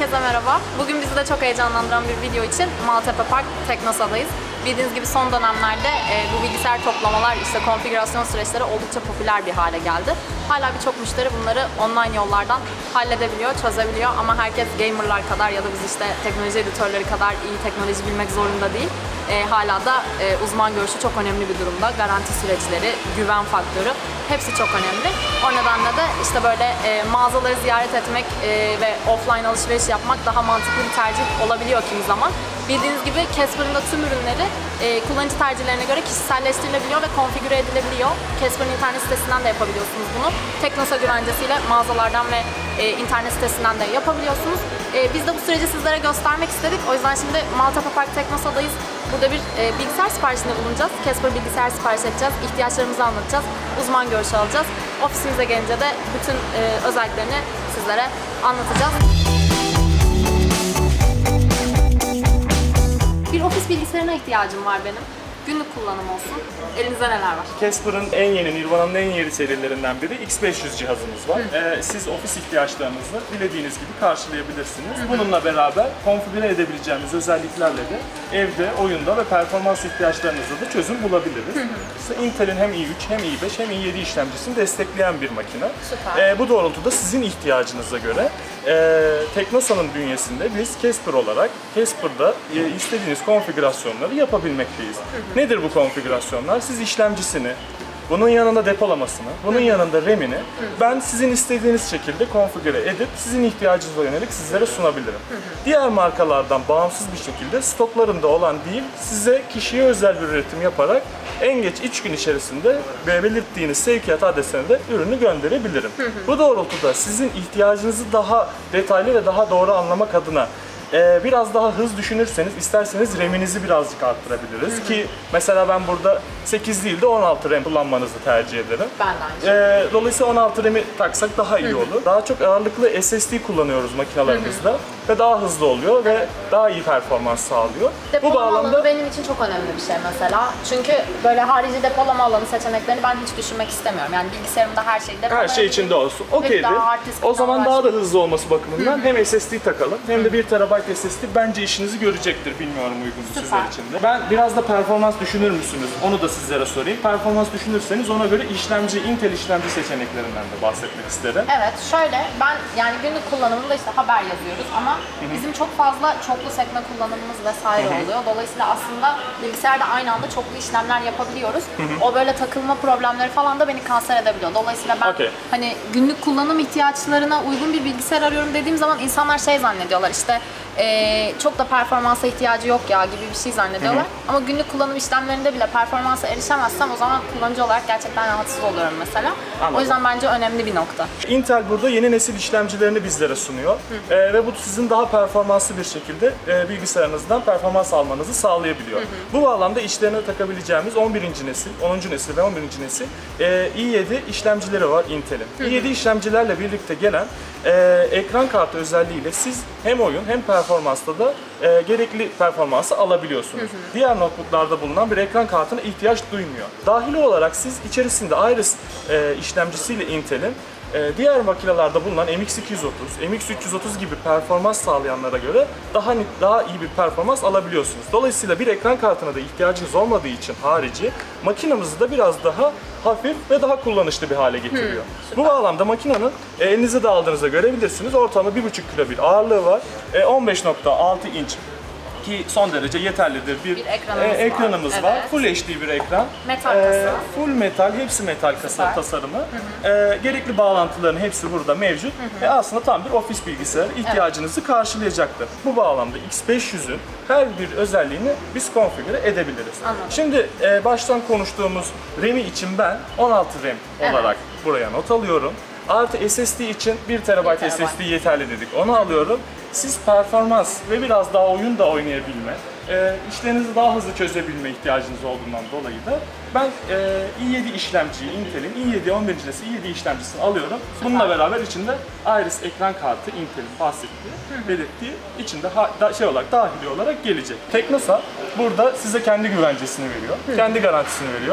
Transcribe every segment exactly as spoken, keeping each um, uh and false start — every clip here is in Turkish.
Herkese merhaba. Bugün bizi de çok heyecanlandıran bir video için Maltepe Park Teknosa'dayız. Bildiğiniz gibi son dönemlerde e, bu bilgisayar toplamalar, işte konfigürasyon süreçleri oldukça popüler bir hale geldi. Hala birçok müşteri bunları online yollardan halledebiliyor, çözebiliyor ama herkes gamerlar kadar ya da biz işte teknoloji editörleri kadar iyi teknoloji bilmek zorunda değil. E, hala da e, uzman görüşü çok önemli bir durumda. Garanti süreçleri, güven faktörü hepsi çok önemli. O nedenle de işte böyle e, mağazaları ziyaret etmek e, ve offline alışveriş yapmak daha mantıklı bir tercih olabiliyor kimi zaman. Bildiğiniz gibi Casper'ın da tüm ürünleri e, kullanıcı tercihlerine göre kişiselleştirilebiliyor ve konfigüre edilebiliyor. Casper'ın internet sitesinden de yapabiliyorsunuz bunu. Teknosa güvencesiyle mağazalardan ve e, internet sitesinden de yapabiliyorsunuz. E, biz de bu süreci sizlere göstermek istedik. O yüzden şimdi Maltepe Park Teknosa'dayız. Burada bir e, bilgisayar siparişinde bulunacağız. Casper bilgisayar sipariş edeceğiz. İhtiyaçlarımızı anlatacağız. Uzman görüşü alacağız. Ofisimize gelince de bütün e, özelliklerini sizlere anlatacağız. Bir ofis bilgisayarına ihtiyacım var benim. Günlük kullanım olsun. Elinizde neler var? Casper'ın en yeni, Nirvana'nın en yeni serilerinden biri X beş yüz cihazımız var. Ee, siz ofis ihtiyaçlarınızı dilediğiniz gibi karşılayabilirsiniz. Hı hı. Bununla beraber konfigüre edebileceğimiz özelliklerle de evde, oyunda ve performans ihtiyaçlarınızda da çözüm bulabiliriz. Hı hı. İşte Intel'in hem i üç hem i beş hem i yedi işlemcisini destekleyen bir makine. Süper. Ee, bu doğrultuda sizin ihtiyacınıza göre e, Teknosa'nın bünyesinde biz Casper olarak Casper'da e, istediğiniz konfigürasyonları yapabilmekteyiz. Hı hı. Nedir bu konfigürasyonlar? Siz işlemcisini, bunun yanında depolamasını, bunun yanında RAM'ini ben sizin istediğiniz şekilde konfigüre edip sizin ihtiyacınıza yönelik sizlere sunabilirim. Diğer markalardan bağımsız bir şekilde stoklarında olan değil, size kişiye özel bir üretim yaparak en geç üç gün içerisinde belirttiğiniz sevkiyat adresine de ürünü gönderebilirim. Bu doğrultuda sizin ihtiyacınızı daha detaylı ve daha doğru anlamak adına Ee, biraz daha hız düşünürseniz, isterseniz RAM'inizi birazcık arttırabiliriz. Hı hı. Ki mesela ben burada sekiz değil de on altı RAM kullanmanızı tercih ederim. Ben de aynı. Ee, dolayısıyla on altı RAM'i taksak daha iyi olur. Hı hı. Daha çok ağırlıklı S S D kullanıyoruz makinalarımızda. Hı hı. Ve daha hızlı oluyor ve evet, daha iyi performans sağlıyor. Depolama bu bağlamda alanı benim için çok önemli bir şey mesela. Çünkü böyle harici depolama alanı seçeneklerini ben hiç düşünmek istemiyorum. Yani bilgisayarımda her şey depolayabilirim. Her şey içinde olsun. Okeydir. O zaman daha da hızlı olması bakımından hı hı, hem S S D takalım hem de bir terabayt S S D bence işinizi görecektir. Bilmiyorum uygun sizler için de. Ben biraz da performans düşünür müsünüz? Onu da sizlere sorayım. Performans düşünürseniz ona göre işlemci, Intel işlemci seçeneklerinden de bahsetmek isterim. Evet, şöyle ben yani günlük kullanımında işte haber yazıyoruz ama hı hı, bizim çok fazla çoklu sekme kullanımımız vesaire hı hı, oluyor. Dolayısıyla aslında bilgisayarda aynı anda çoklu işlemler yapabiliyoruz. Hı hı. O böyle takılma problemleri falan da beni kanser edebiliyor. Dolayısıyla ben okay, hani günlük kullanım ihtiyaçlarına uygun bir bilgisayar arıyorum dediğim zaman insanlar şey zannediyorlar işte Ee, çok da performansa ihtiyacı yok ya gibi bir şey zannediyorlar. Hı hı. Ama günlük kullanım işlemlerinde bile performansa erişemezsem o zaman kullanıcı olarak gerçekten rahatsız oluyorum mesela. Anladım. O yüzden bence önemli bir nokta. Intel burada yeni nesil işlemcilerini bizlere sunuyor. Ee, ve bu sizin daha performanslı bir şekilde e, bilgisayarınızdan performans almanızı sağlayabiliyor. Hı hı. Bu bağlamda işlerine takabileceğimiz on birinci nesil, onuncu nesil ve on birinci nesil e, i yedi işlemcileri var Intel'in. i yedi işlemcilerle birlikte gelen e, ekran kartı özelliğiyle siz hem oyun hem performans performansta da e, gerekli performansı alabiliyorsunuz. Hı hı. Diğer notebooklarda bulunan bir ekran kartına ihtiyaç duymuyor. Dahili olarak siz içerisinde Iris e, işlemcisiyle Intel'in e, diğer makinelerde bulunan M X iki yüz otuz, M X üç yüz otuz gibi performans sağlayanlara göre daha daha iyi bir performans alabiliyorsunuz. Dolayısıyla bir ekran kartına da ihtiyacınız olmadığı için harici makinamızı da biraz daha hafif ve daha kullanışlı bir hale getiriyor. Hmm, bu bağlamda makinenin e, elinize de aldığınızda görebilirsiniz. Ortalama bir buçuk kilo bir ağırlığı var. E, on beş nokta altı inç ki son derece yeterlidir bir, bir ekranımız, e, ekranımız var. var. Evet. Full H D bir ekran. Metal e, kasa. Full metal, hepsi metal kasa tasarımı. Hı hı. E, gerekli bağlantıların hepsi burada mevcut. Hı hı. E, aslında tam bir ofis bilgisayarı ihtiyacınızı evet, karşılayacaktır. Bu bağlamda X beş yüz'ün her bir özelliğini biz konfigüre edebiliriz. Anladım. Şimdi e, baştan konuştuğumuz RAM'i için ben on altı RAM evet, olarak buraya not alıyorum. Artı S S D için bir terabayt S S D yeterli dedik. Onu alıyorum. Siz performans ve biraz daha oyun da oynayabilme, e, işlerinizi daha hızlı çözebilme ihtiyacınız olduğundan dolayı da ben e, i yedi işlemciyi, Intel'in i yedi on birinci nesil i yedi işlemcisini alıyorum. Bununla beraber içinde Iris ekran kartı Intel'in bahsettiği, belirttiği içinde ha, da, şey olarak dahili olarak gelecek. Teknosa burada size kendi güvencesini veriyor, kendi garantisini veriyor.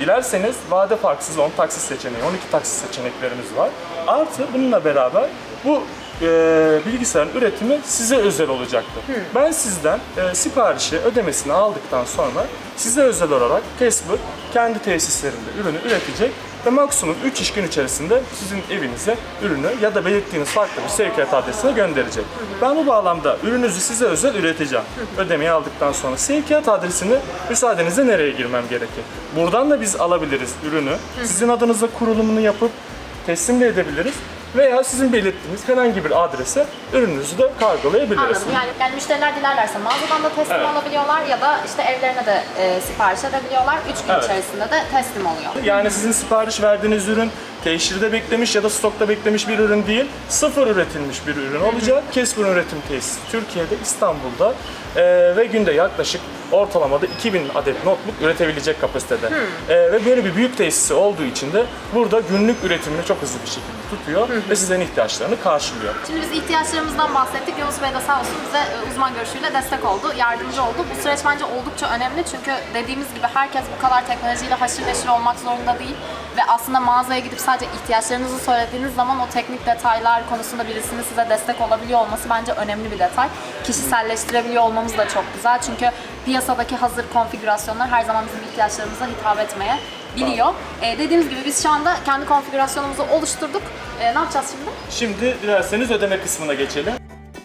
Dilerseniz vade farksız on taksit seçeneği, on iki taksit seçeneklerimiz var. Artı bununla beraber bu e, bilgisayarın üretimi size özel olacaktır. Hmm. Ben sizden e, siparişi, ödemesini aldıktan sonra size özel olarak Casper kendi tesislerinde ürünü üretecek ve maksimum üç iş gün içerisinde sizin evinize ürünü ya da belirttiğiniz farklı bir sevkiyat adresine gönderecek. Hı hı. Ben bu bağlamda ürününüzü size özel üreteceğim. Hı hı. Ödemeyi aldıktan sonra sevkiyat adresini müsaadenizle nereye girmem gerekir? Buradan da biz alabiliriz ürünü. Hı hı. Sizin adınıza kurulumunu yapıp teslim de edebiliriz. Veya sizin belirttiğiniz herhangi bir adrese ürününüzü de kargolayabiliriz. Anladım. Yani, yani müşteriler dilerlerse mağazadan da teslim evet. alabiliyorlar ya da işte evlerine de e, sipariş edebiliyorlar. üç gün evet. içerisinde de teslim oluyor. Yani sizin sipariş verdiğiniz ürün teşhirde beklemiş ya da stokta beklemiş bir ürün değil, sıfır üretilmiş bir ürün olacak. Casper üretim tesisi Türkiye'de, İstanbul'da e, ve günde yaklaşık ortalamada iki bin adet notebook üretebilecek kapasitede. Hmm. E, ve böyle bir büyük tesisi olduğu için de burada günlük üretimini çok hızlı bir şekilde tutuyor hmm. ve sizlerin ihtiyaçlarını karşılıyor. Şimdi biz ihtiyaçlarımızdan bahsettik. Yunus Bey de sağ olsun bize uzman görüşüyle destek oldu, yardımcı oldu. Bu süreç bence oldukça önemli çünkü dediğimiz gibi herkes bu kadar teknolojiyle haşır neşir olmak zorunda değil. Ve aslında mağazaya gidip sadece ihtiyaçlarınızı söylediğiniz zaman o teknik detaylar konusunda birisinin size destek olabiliyor olması bence önemli bir detay. Kişiselleştirebiliyor olmamız da çok güzel çünkü piyasadaki hazır konfigürasyonlar her zaman bizim ihtiyaçlarımıza hitap etmeye biliyor. Ee, dediğimiz gibi biz şu anda kendi konfigürasyonumuzu oluşturduk. Ee, ne yapacağız şimdi? Şimdi dilerseniz ödeme kısmına geçelim.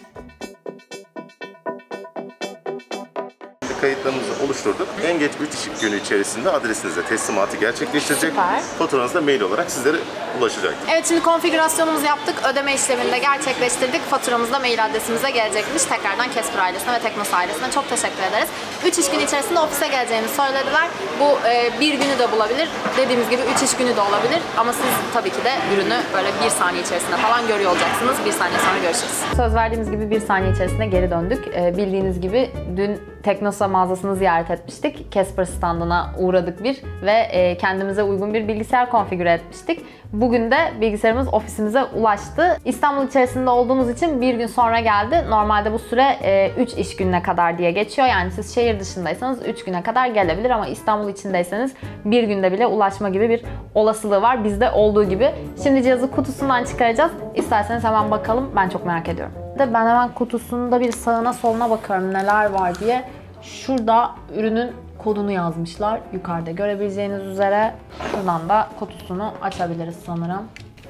Kayıtlarımızı oluşturduk. En geç üç iş günü içerisinde adresinize teslimatı gerçekleştirecek. Süper. Faturanız da mail olarak sizlere ulaşacaktır. Evet, şimdi konfigürasyonumuzu yaptık. Ödeme işlemini de gerçekleştirdik. Faturamız da mail adresimize gelecekmiş. Tekrardan Casper ailesine ve Teknosa ailesine çok teşekkür ederiz. üç iş günü içerisinde ofise geleceğini söylediler. Bu e, bir günü de bulabilir. Dediğimiz gibi üç iş günü de olabilir. Ama siz tabii ki de ürünü böyle bir saniye içerisinde falan görüyor olacaksınız. Bir saniye sonra görüşürüz. Söz verdiğimiz gibi bir saniye içerisinde geri döndük. E, bildiğiniz gibi dün Teknosa mağazasını ziyaret etmiştik. Casper standına uğradık bir ve e, kendimize uygun bir bilgisayar konfigüre etmiştik. Bugün de bilgisayarımız ofisimize ulaştı. İstanbul içerisinde olduğumuz için bir gün sonra geldi. Normalde bu süre üç iş gününe kadar diye geçiyor. Yani siz şehir dışındaysanız üç güne kadar gelebilir ama İstanbul içindeyseniz bir günde bile ulaşma gibi bir olasılığı var. Bizde olduğu gibi. Şimdi cihazı kutusundan çıkaracağız. İsterseniz hemen bakalım. Ben çok merak ediyorum. Ben hemen kutusunda bir sağına soluna bakıyorum neler var diye. Şurada ürünün kodunu yazmışlar. Yukarıda görebileceğiniz üzere. Şuradan da kutusunu açabiliriz sanırım.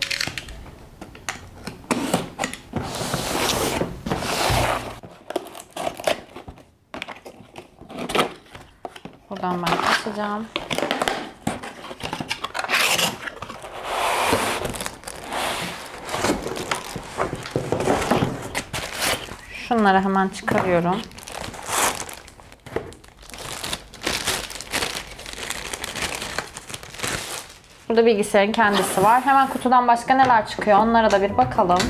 Buradan ben açacağım. Şunları hemen çıkarıyorum. Burada bilgisayarın kendisi var. Hemen kutudan başka neler çıkıyor onlara da bir bakalım.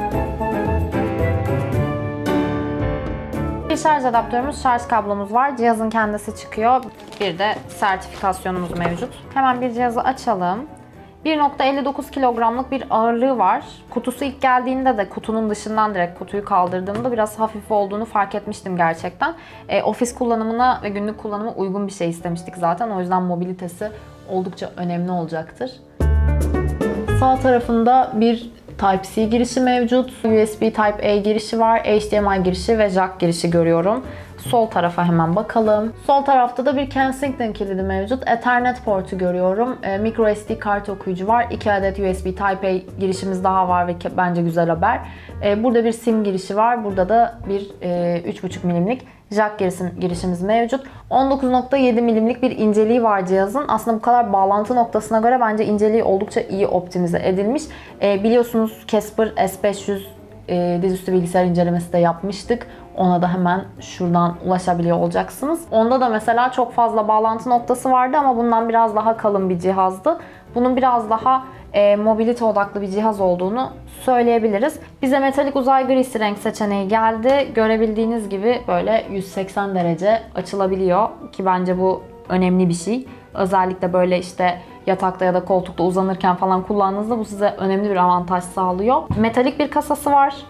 Bir şarj adaptörümüz, şarj kablomuz var. Cihazın kendisi çıkıyor. Bir de sertifikasyonumuz mevcut. Hemen bir cihazı açalım. bir nokta elli dokuz kilogramlık bir ağırlığı var. Kutusu ilk geldiğinde de kutunun dışından direkt kutuyu kaldırdığımda biraz hafif olduğunu fark etmiştim gerçekten. E, ofis kullanımına ve günlük kullanıma uygun bir şey istemiştik zaten. O yüzden mobilitesi oldukça önemli olacaktır. Sağ tarafında bir Type-C girişi mevcut. U S B Type-A girişi var. H D M I girişi ve jack girişi görüyorum. Sol tarafa hemen bakalım. Sol tarafta da bir Kensington kilidi mevcut. Ethernet portu görüyorum. E, micro S D kart okuyucu var. iki adet U S B Type-A girişimiz daha var ve bence güzel haber. E, burada bir SIM girişi var. Burada da bir e, üç buçuk milimlik jack girişimiz mevcut. on dokuz nokta yedi milimlik bir inceliği var cihazın. Aslında bu kadar bağlantı noktasına göre bence inceliği oldukça iyi optimize edilmiş. E, biliyorsunuz Casper S beş yüz e, dizüstü bilgisayar incelemesi de yapmıştık. Ona da hemen şuradan ulaşabiliyor olacaksınız. Onda da mesela çok fazla bağlantı noktası vardı ama bundan biraz daha kalın bir cihazdı. Bunun biraz daha e, mobilite odaklı bir cihaz olduğunu söyleyebiliriz. Bize metalik uzay grisi renk seçeneği geldi. Görebildiğiniz gibi böyle yüz seksen derece açılabiliyor ki bence bu önemli bir şey. Özellikle böyle işte yatakta ya da koltukta uzanırken falan kullandığınızda bu size önemli bir avantaj sağlıyor. Metalik bir kasası var.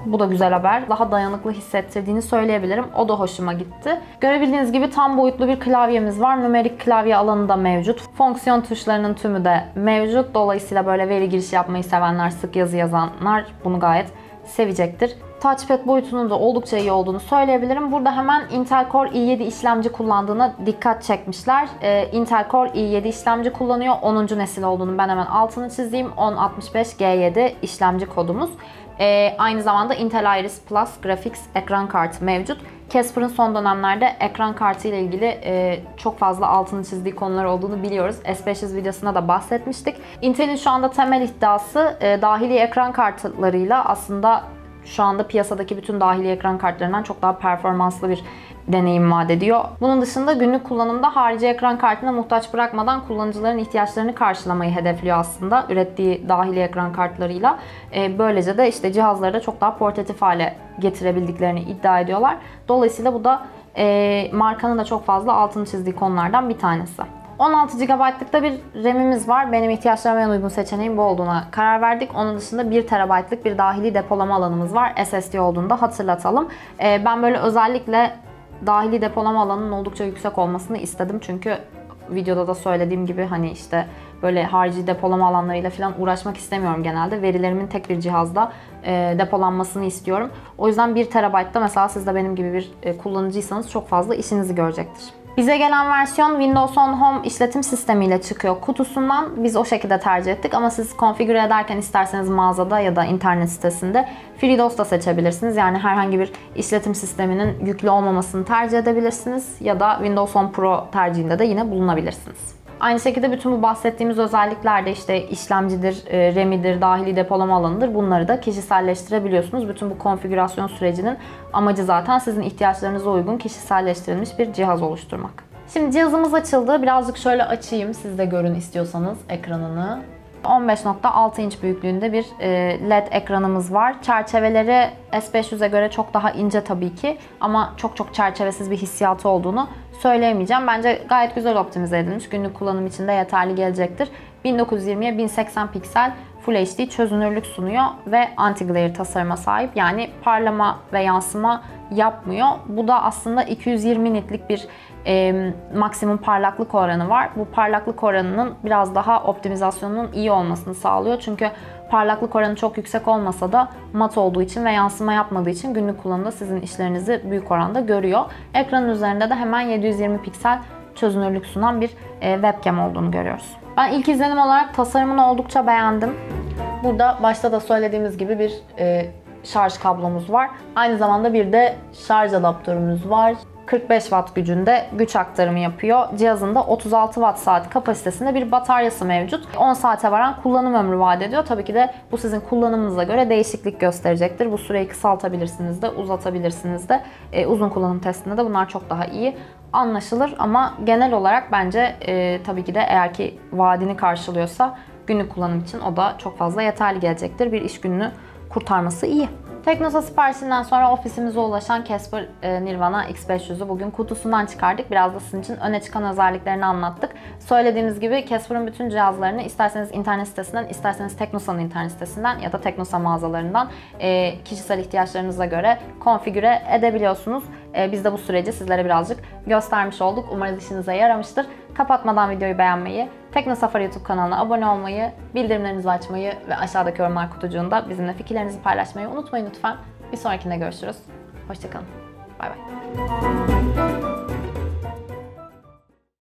Bu da güzel haber. Daha dayanıklı hissettirdiğini söyleyebilirim. O da hoşuma gitti. Görebildiğiniz gibi tam boyutlu bir klavyemiz var. Numerik klavye alanı da mevcut. Fonksiyon tuşlarının tümü de mevcut. Dolayısıyla böyle veri girişi yapmayı sevenler, sık yazı yazanlar bunu gayet sevecektir. Touchpad boyutunun da oldukça iyi olduğunu söyleyebilirim. Burada hemen Intel Core i yedi işlemci kullandığına dikkat çekmişler. Ee, Intel Core i yedi işlemci kullanıyor. onuncu nesil olduğunu ben hemen altını çizeyim. on altmış beş G yedi işlemci kodumuz. Ee, aynı zamanda Intel Iris Plus Graphics ekran kartı mevcut. Casper'ın son dönemlerde ekran kartı ile ilgili e, çok fazla altını çizdiği konular olduğunu biliyoruz. S beş yüz videosunda da bahsetmiştik. Intel'in şu anda temel iddiası e, dahili ekran kartlarıyla aslında şu anda piyasadaki bütün dahili ekran kartlarından çok daha performanslı bir deneyim vaat ediyor. Bunun dışında günlük kullanımda harici ekran kartına muhtaç bırakmadan kullanıcıların ihtiyaçlarını karşılamayı hedefliyor aslında ürettiği dahili ekran kartlarıyla. Ee, böylece de işte cihazları da çok daha portatif hale getirebildiklerini iddia ediyorlar. Dolayısıyla bu da e, markanın da çok fazla altını çizdiği konulardan bir tanesi. on altı gigabaytlık da bir RAM'imiz var. Benim ihtiyaçlarıma en uygun seçeneğin bu olduğuna karar verdik. Onun dışında bir terabaytlık bir dahili depolama alanımız var. S S D olduğunu da hatırlatalım. Ee, ben böyle özellikle dahili depolama alanının oldukça yüksek olmasını istedim. Çünkü videoda da söylediğim gibi hani işte böyle harici depolama alanlarıyla falan uğraşmak istemiyorum genelde. Verilerimin tek bir cihazda e, depolanmasını istiyorum. O yüzden bir terabaytta mesela siz de benim gibi bir e, kullanıcıysanız çok fazla işinizi görecektir. Bize gelen versiyon Windows on Home işletim sistemiyle çıkıyor kutusundan. Biz o şekilde tercih ettik ama siz konfigüre ederken isterseniz mağazada ya da internet sitesinde FreeDOS da seçebilirsiniz. Yani herhangi bir işletim sisteminin yüklü olmamasını tercih edebilirsiniz ya da Windows on Pro tercihinde de yine bulunabilirsiniz. Aynı şekilde bütün bu bahsettiğimiz özellikler de işte işlemcidir, RAM'idir, dahili depolama alanıdır. Bunları da kişiselleştirebiliyorsunuz. Bütün bu konfigürasyon sürecinin amacı zaten sizin ihtiyaçlarınıza uygun kişiselleştirilmiş bir cihaz oluşturmak. Şimdi cihazımız açıldı. Birazcık şöyle açayım siz de görün istiyorsanız ekranını. on beş nokta altı inç büyüklüğünde bir L E D ekranımız var. Çerçeveleri S beş yüze göre çok daha ince tabii ki ama çok çok çerçevesiz bir hissiyatı olduğunu söyleyemeyeceğim. Bence gayet güzel optimize edilmiş. Günlük kullanım için de yeterli gelecektir. bin dokuz yüz yirmiye bin seksen piksel Full H D çözünürlük sunuyor ve anti-glare tasarıma sahip. Yani parlama ve yansıma yapmıyor. Bu da aslında iki yüz yirmi nitlik bir e, maksimum parlaklık oranı var. Bu parlaklık oranının biraz daha optimizasyonunun iyi olmasını sağlıyor. Çünkü parlaklık oranı çok yüksek olmasa da mat olduğu için ve yansıma yapmadığı için günlük kullanımda sizin işlerinizi büyük oranda görüyor. Ekranın üzerinde de hemen yedi yüz yirmi piksel çözünürlük sunan bir e, webcam olduğunu görüyoruz. Ben ilk izlenim olarak tasarımını oldukça beğendim. Burada başta da söylediğimiz gibi bir e, şarj kablomuz var. Aynı zamanda bir de şarj adaptörümüz var. kırk beş watt gücünde güç aktarımı yapıyor. Cihazın da otuz altı watt saat kapasitesinde bir bataryası mevcut. on saate varan kullanım ömrü vaat ediyor. Tabii ki de bu sizin kullanımınıza göre değişiklik gösterecektir. Bu süreyi kısaltabilirsiniz de, uzatabilirsiniz de. E, uzun kullanım testinde de bunlar çok daha iyi anlaşılır. Ama genel olarak bence e, tabii ki de eğer ki vaadini karşılıyorsa günlük kullanım için o da çok fazla yeterli gelecektir. Bir iş gününü kurtarması iyi. Teknosa siparişinden sonra ofisimize ulaşan Casper Nirvana X beş yüzü bugün kutusundan çıkardık. Biraz da sizin için öne çıkan özelliklerini anlattık. Söylediğimiz gibi Casper'ın bütün cihazlarını isterseniz internet sitesinden, isterseniz Teknosa'nın internet sitesinden ya da Teknosa mağazalarından e, kişisel ihtiyaçlarınıza göre konfigüre edebiliyorsunuz. E, biz de bu süreci sizlere birazcık göstermiş olduk. Umarız işinize yaramıştır. Kapatmadan videoyu beğenmeyi, Teknosafari YouTube kanalına abone olmayı, bildirimlerinizi açmayı ve aşağıdaki yorumlar kutucuğunda bizimle fikirlerinizi paylaşmayı unutmayın lütfen. Bir sonrakinde görüşürüz. Hoşça kalın. Bay bay.